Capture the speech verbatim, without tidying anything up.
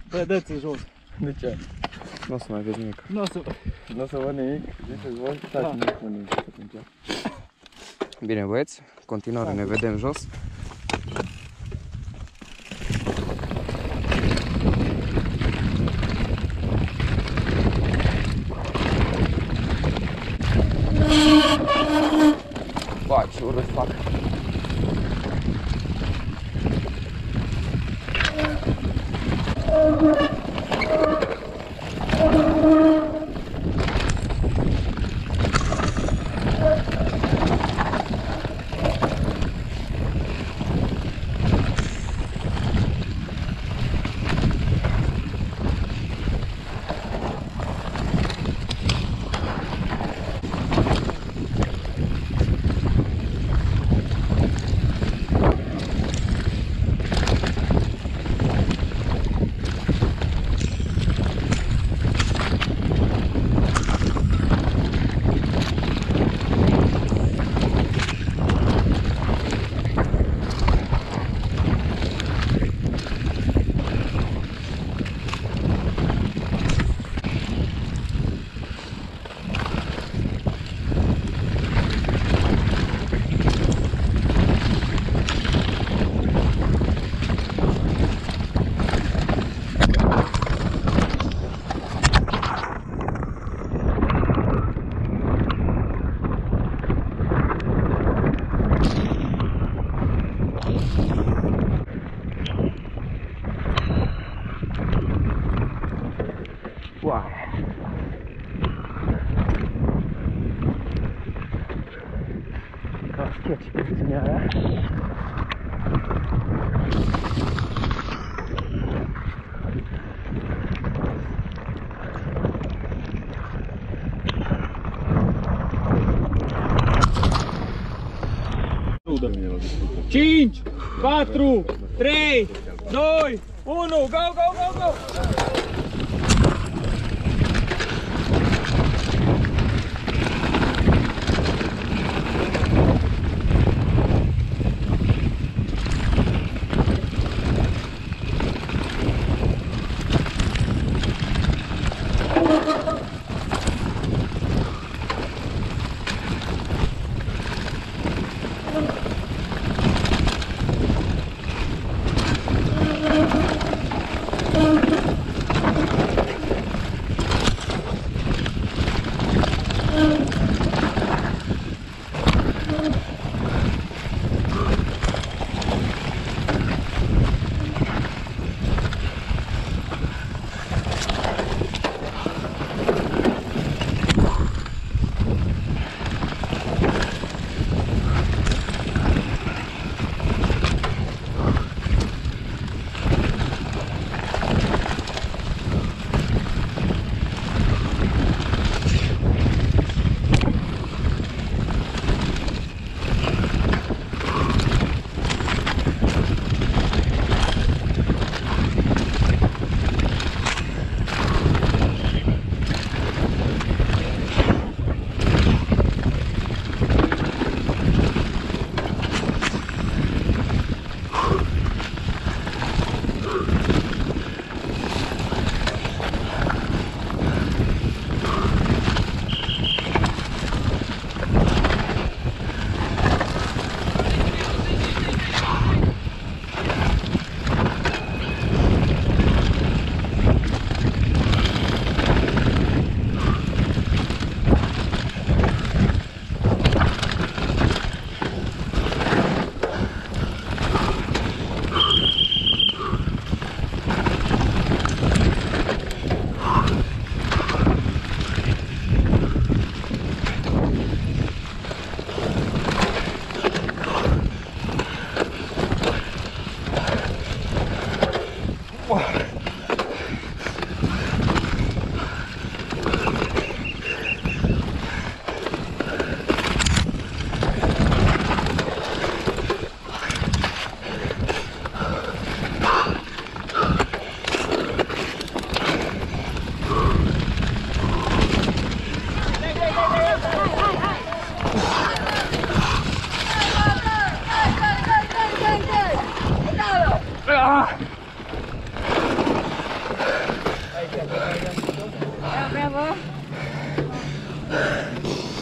Bă, dă-ți jos. De ce? Nu o să mai vezi nimic. Nu o să... Nu o să văd nimic? Ziceți voi? Stai Da. să nu spun nimic atunci. Bine băieți, continuare ne vedem jos. Ba, ce urât fac. Wow. Ca sketch pe ținea aia. cinci, patru, trei, doi, unu, go, go, go, go! Bravo, bravo.